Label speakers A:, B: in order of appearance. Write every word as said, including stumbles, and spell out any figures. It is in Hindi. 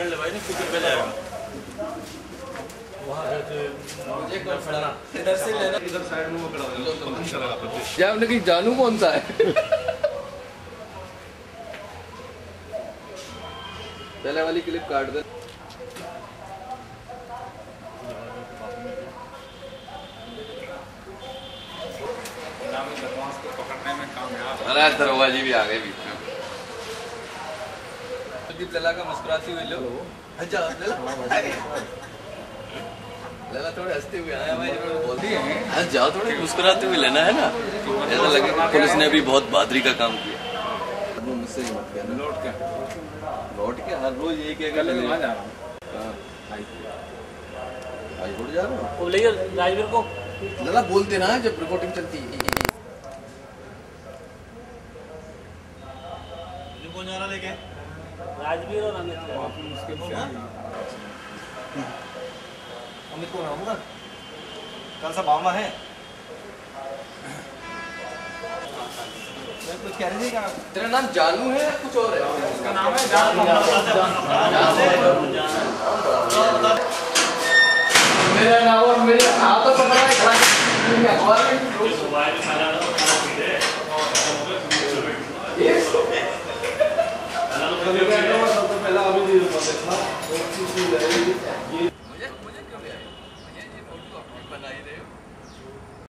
A: पकड़ ले भाई, नहीं फिक्र पे जाएगा। वहाँ इधर से लेना, इधर साइड में वो खड़ा हो जाओ।
B: क्या हमने कहीं जानू कौन सा है? पहले वाली क्लिप काट दे। अरे दरवाजे भी आ गए बीच में। लला का मुस्कुराती हुई लो। अच्छा लला लला थोड़े हंसते हुए आया भाई, बोलती है हाँ जाओ, थोड़े मुस्कुराते हुए लेना है ना, ऐसा लगे पुलिस ने भी बहुत बहादुरी का काम किया। मुझसे ही मत कहना। लौट के लौट के हर रोज यही क्या कर ले। वहाँ जा रहा हूँ, हाईकोर्ट जा रहा हूँ।
A: ले राजवीर को
B: लला बोलते ना जब रिपोर्टिंग चलती है।
A: कौन जा रहा लेके? राजवीर और अमित। मुश्किल से अमित कौन आऊँगा? कल सा मामला है। कुछ कह रही थी क्या?
B: तेरा नाम जानू है या कुछ और है?
A: उसका नाम है जानू।
B: मेरा नाम और मेरे आप तो पता है अखबार में पहला अभी